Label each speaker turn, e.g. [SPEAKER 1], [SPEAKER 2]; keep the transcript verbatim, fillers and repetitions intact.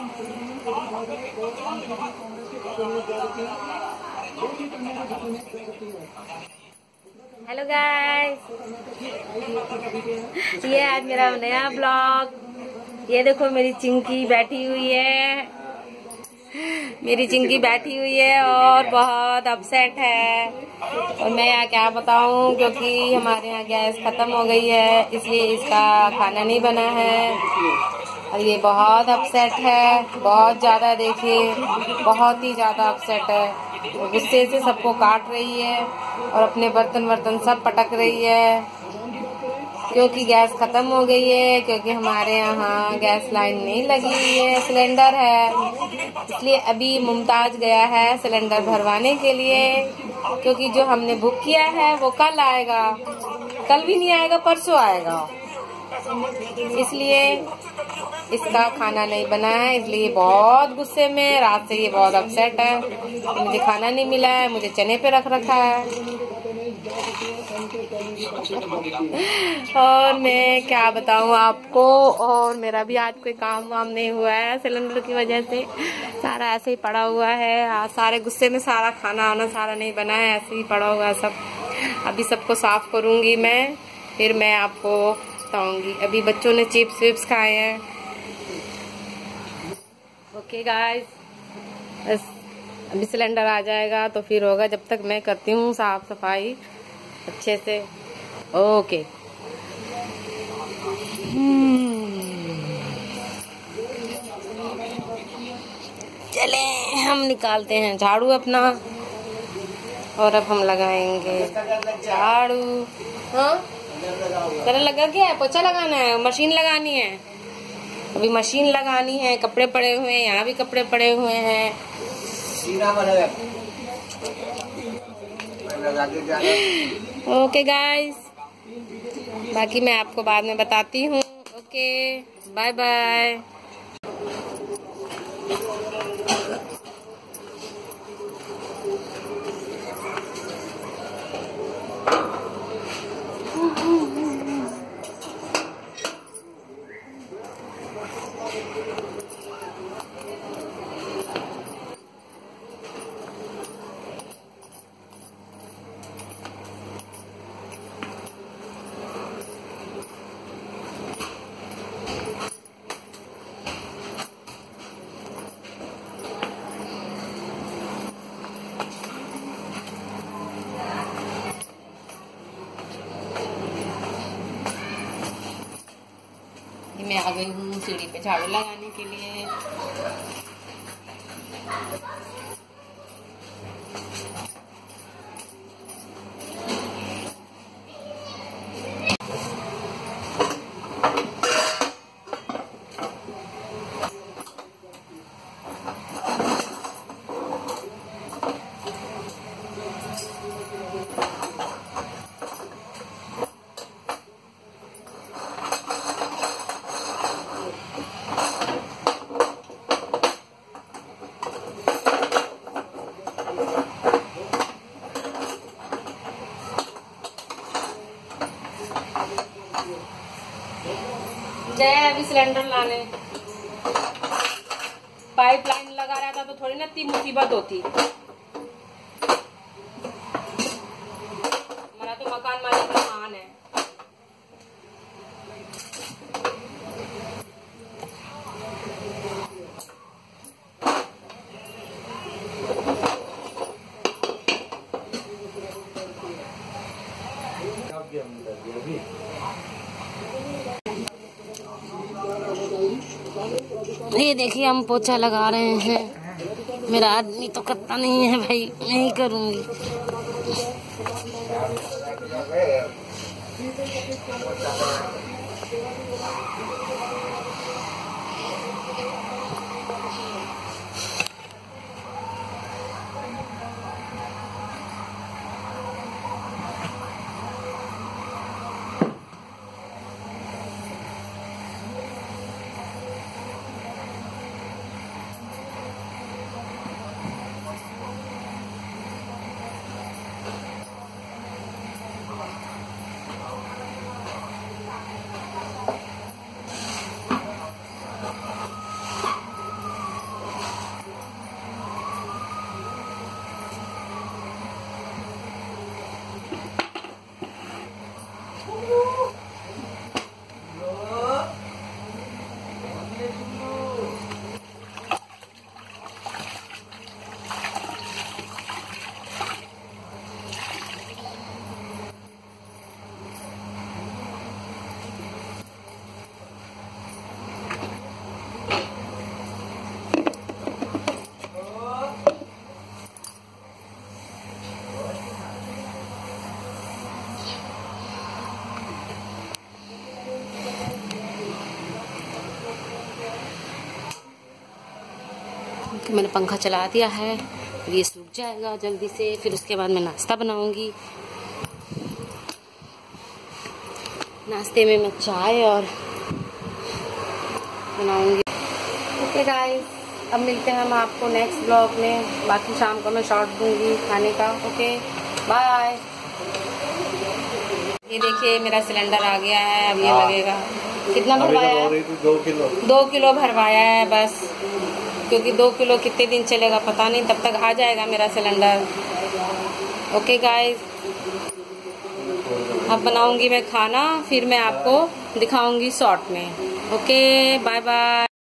[SPEAKER 1] Hello guys, ये आज मेरा नया ब्लॉग। ये देखो मेरी चिंकी बैठी हुई है, मेरी चिंकी बैठी हुई है और बहुत अपसेट है। और मैं यहाँ क्या बताऊँ, क्योंकि हमारे यहाँ गैस खत्म हो गई है, इसलिए इसका खाना नहीं बना है। और ये बहुत अपसेट है, बहुत ज़्यादा, देखिए बहुत ही ज़्यादा अपसेट है। गुस्से से सबको काट रही है और अपने बर्तन वर्तन सब पटक रही है, क्योंकि गैस खत्म हो गई है। क्योंकि हमारे यहाँ गैस लाइन नहीं लगी हुई है, सिलेंडर है, इसलिए अभी मुमताज गया है सिलेंडर भरवाने के लिए। क्योंकि जो हमने बुक किया है वो कल आएगा, कल भी नहीं आएगा, परसों आएगा, इसलिए इसका खाना नहीं बना है। इसलिए बहुत गुस्से में, रात से ये बहुत अपसेट है। मुझे खाना नहीं मिला है, मुझे चने पे रख रखा है। और मैं क्या बताऊं आपको, और मेरा भी आज कोई काम वाम नहीं हुआ है सिलेंडर की वजह से, सारा ऐसे ही पड़ा हुआ है। आज सारे गुस्से में सारा खाना वाना सारा नहीं बना है, ऐसे ही पड़ा हुआ है सब। अभी सबको साफ करूंगी मैं, फिर मैं आपको बताऊंगी। अभी बच्चों ने चिप्स विप्स खाए हैं। ओके गाइस, बस अभी सिलेंडर आ जाएगा तो फिर होगा। जब तक मैं करती हूँ साफ सफाई अच्छे से। ओके, चले हम निकालते हैं झाड़ू अपना, और अब हम लगाएंगे झाड़ू। हाँ, कलर लगा गया है, पोछा लगाना है, मशीन लगानी है। अभी मशीन लगानी है, कपड़े पड़े हुए हैं, यहाँ भी कपड़े पड़े हुए हैं। ओके गाइस, बाकी मैं आपको बाद में बताती हूँ। Okay, bye bye. मैं आ गई हूँ सीढ़ी पे झाड़ू लगाने के लिए। गया अभी सिलेंडर लाने, पाइपलाइन लगा रहा था तो थोड़ी ना इतनी मुसीबत होती। हमारा तो मकान मालिक का मान है। ये देखिए हम पोछा लगा रहे हैं। मेरा आदमी तो करता नहीं है भाई, मैं ही करूंगी। तो मैंने पंखा चला दिया है, ये सूख जाएगा जल्दी से। फिर उसके बाद मैं नाश्ता बनाऊंगी। नाश्ते में मैं चाय और बनाऊंगी। ओके गाइस, अब मिलते हैं हम आपको नेक्स्ट ब्लॉग में। बाकी शाम को मैं शॉर्ट दूंगी खाने का। Okay bye. ये देखिए मेरा सिलेंडर आ गया है, अब ये लगेगा। कितना भरवाया है? दो किलो दो किलो भरवाया है बस, क्योंकि दो किलो कितने दिन चलेगा पता नहीं, तब तक आ जाएगा मेरा सिलेंडर। ओके गाइस, अब बनाऊंगी मैं खाना, फिर मैं आपको दिखाऊंगी शॉर्ट में। Okay bye bye.